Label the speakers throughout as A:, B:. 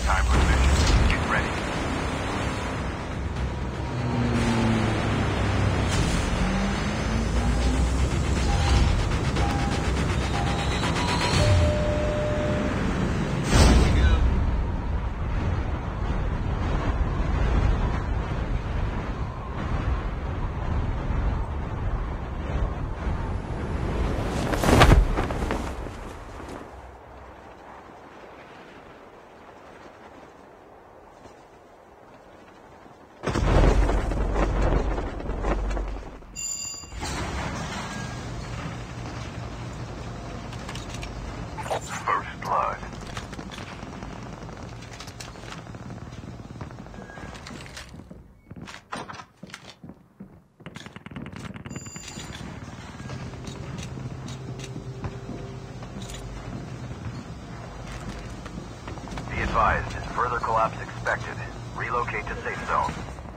A: time for the mission. Get ready. First blood. Be advised, further collapse expected. Relocate to safe zone.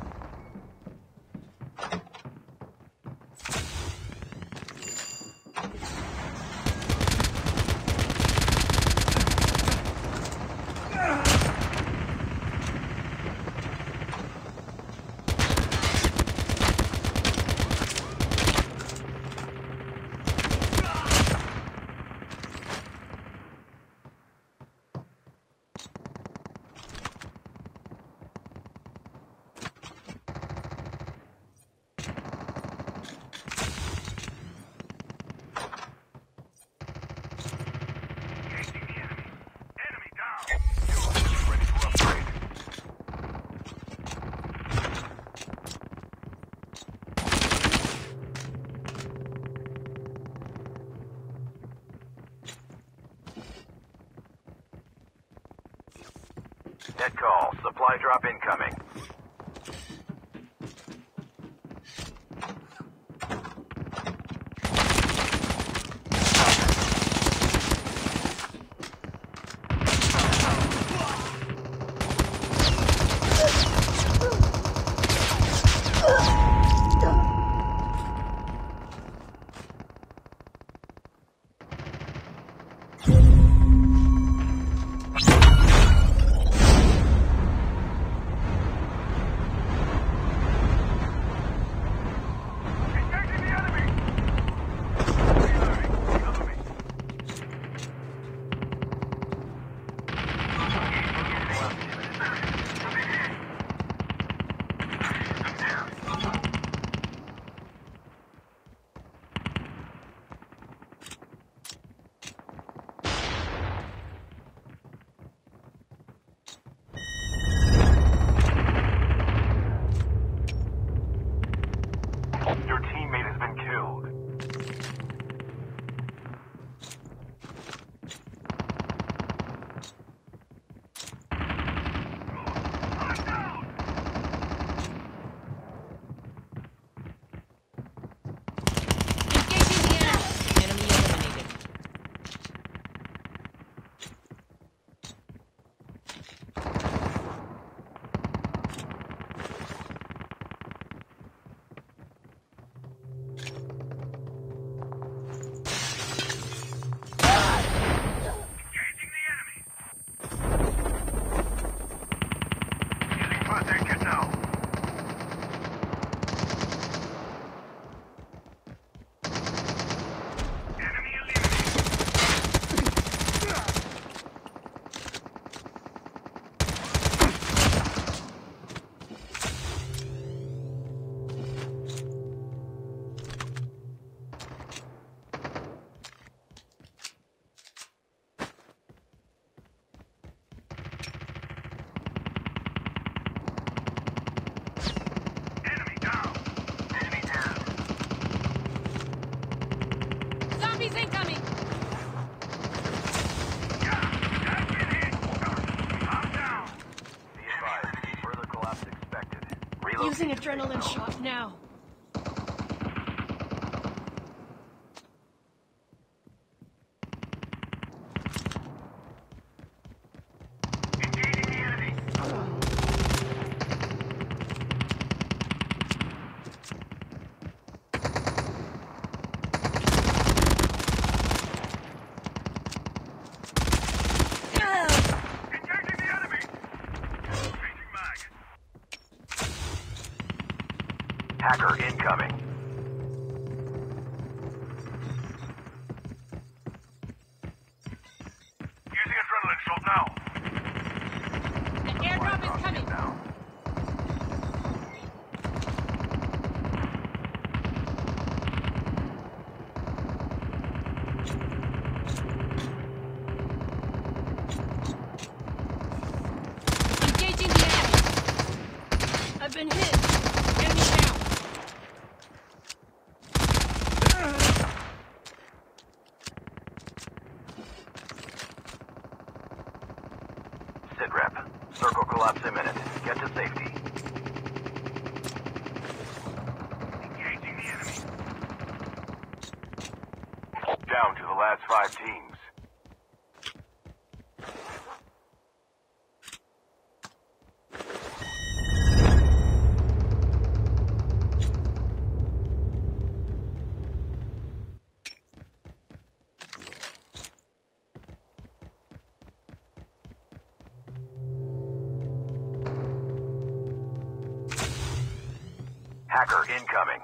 A: Net call. Supply drop incoming. Your teammate has been killed.
B: Zombies incoming!
A: Be advised, further collapse expected.
B: Using adrenaline shot now.
A: Hacker incoming. Using adrenaline shot now.
B: The airdrop is coming.
A: Now.
B: Engaging the enemy. I've been hit. Enemy down.
A: Sitrep. Circle collapse imminent. Get to safety. Engaging the enemy. Down to the last 5 teams. Hacker incoming.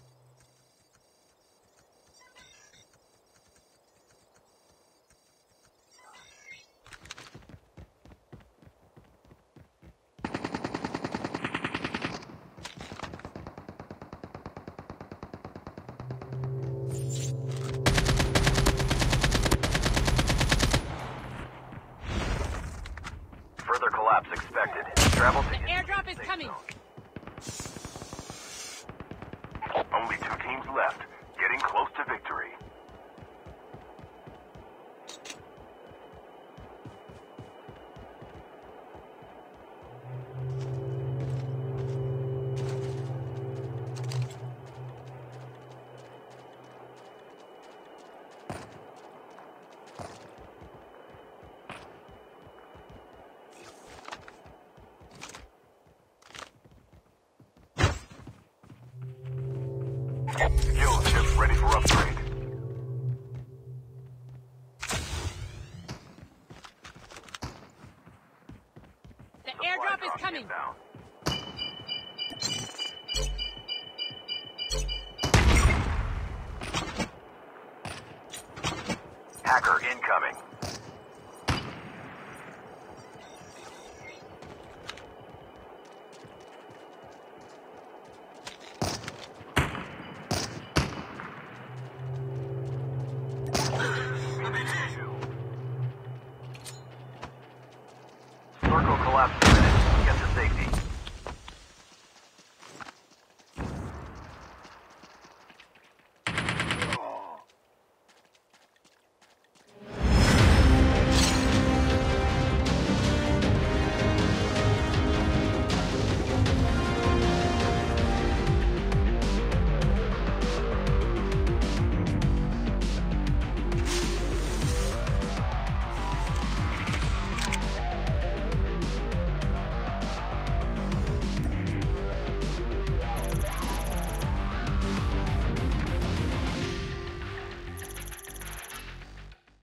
A: Further collapse expected. Travel to
B: The airdrop is coming.
A: Only 2 teams left. Getting close to victory. Skill chip ready for upgrade.
B: The airdrop is coming.
A: Inbound. Hacker incoming. Circle collapse imminent. Get to safety.